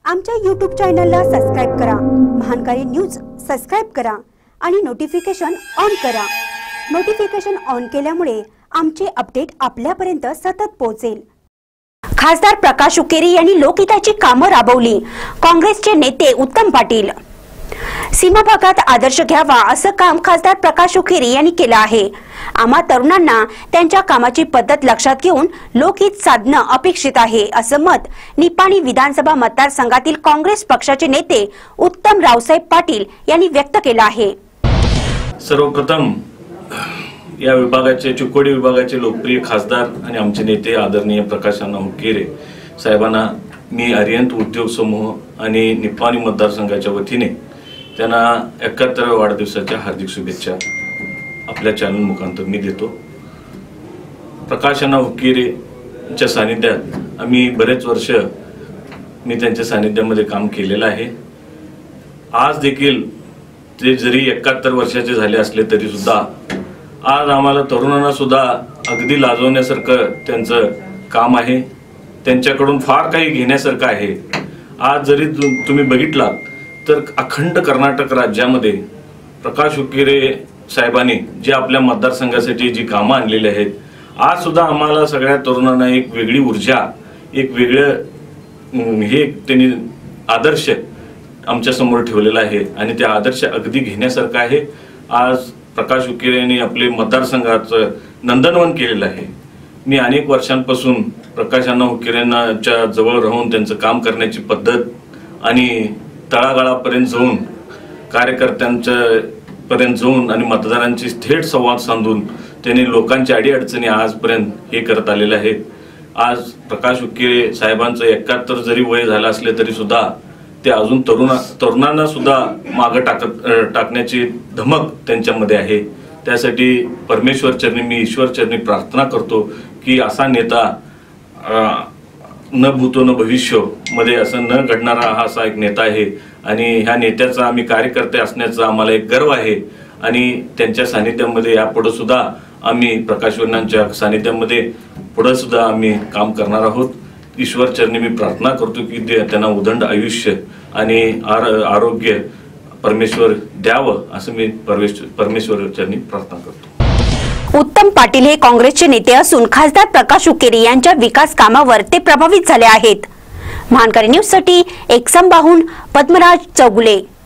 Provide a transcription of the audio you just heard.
आमच्या YouTube चॅनलला subscribe करा, महानकारी न्यूज सबस्क्राइब करा आणि नोटिफिकेशन ऑन करा। नोटिफिकेशन ऑन केल्यामुळे आमचे अपडेट आपल्यापर्यंत सतत पोहोचेल। खासदार प्रकाश हुक्केरी यांनी लोकहिताची कामे राबवली। काँग्रेसचे नेते उत्तम पाटील सीमा भागात आदर्श घ्यावा असं काम खासदार प्रकाश हुक्केरी यांनी केलं आहे। आम्हा तरुणांना त्यांच्या कामाची पद्धत लक्षात घेऊन लोकहित साधणं अपेक्षित आहे असं मत निपाणी विधानसभा मतदारसंघातील काँग्रेस पक्षाचे नेते उत्तम रावसाहेब पाटील यांनी व्यक्त केलं आहे। सर्वप्रथम या विभागाचे चिकोडी विभागाचे लोकप्रिय खासदार आणि आमचे नेते आदरणीय प्रकाश हुक्केरी साहेबांना मी आर्यंत उद्योग समूह आणि निपाणी मतदारसंघाच्या वतीने त्यांना 71व्या वाढदिवसाच्या हार्दिक शुभेच्छा आपल्या चॅनल मुखांतर मी देतो। प्रकाश हुक्केरीच्या सानिध्यात आम्ही बरेच वर्ष मी त्यांच्या सानिध्यामध्ये काम केलेलं आहे। आज देखील ते जरी 71 वर्षाचे झाले असले तरी सुद्धा आज आम्हाला तरुणांना सुद्धा अगदी लाजवण्यासारखं त्यांचं काम आहे। त्यांच्याकडून फार काही घेण्यासारखं आहे। आज जरी तुम्ही बघितलात तर अखंड कर्नाटक राज्यामध्ये प्रकाश हुक्केरी साहेबांनी जे आपल्या मतदारसंघासाठी जी कामं आणलेली आहेत, आज सुद्धा आम्हाला सगळ्या तरुणांना एक वेगळी ऊर्जा, एक वेगळं हे त्यांनी आदर्श आमच्या समोर ठेवलेला आहे आणि ते आदर्श अगदी घेण्यासारखं आहे। आज प्रकाश हुक्केरी यांनी आपले मतदारसंघाचं नंदनवन केलेलं आहे। मी अनेक वर्षांपासून प्रकाश हुक्केरींच्या जवळ राहून त्यांचं काम करण्याची पद्धत आणि तळागाळापर्यंत जाऊन कार्यकर्त्यांच्या पर्यंत जाऊन आणि मतदारांची थेट संवाद साधून त्यांनी लोकांच्या अडीअडचणी आजपर्यंत हे करत आलेले आहेत। आज प्रकाश हुक्केरी साहेबांचं 71 जरी वय झालं असले तरी सुद्धा ते अजून तरुणांना सुद्धा मागे टाकण्याची धमक त्यांच्यामध्ये आहे। त्यासाठी परमेश्वर चरणी मी ईश्वर चरणी प्रार्थना करतो की असा नेता न भूतो न भविष्य मध्ये असं न घडणारा हा असा एक नेता आहे आणि ह्या नेत्याचा आम्ही कार्यकर्ते असण्याचा आम्हाला एक गर्व आहे आणि त्यांच्या सानिध्यामध्ये यापुढे सुद्धा आम्ही प्रकाशवर्णांच्या सानिध्यामध्ये पुढे सुद्धा आम्ही काम करणार आहोत। ईश्वर चरणी मी प्रार्थना करतो की त्यांना उदंड आयुष्य आणि आरोग्य परमेश्वर द्यावं असं मी परमेश्वर चरणी प्रार्थना करतो। उत्तम पाटील हे काँग्रेसचे नेते असून खासदार प्रकाश हुक्केरी यांच्या विकास कामावर ते प्रभावित झाले आहेत। महानकारी न्यूज साठी एकसंबाहून पद्मराज चौगुले।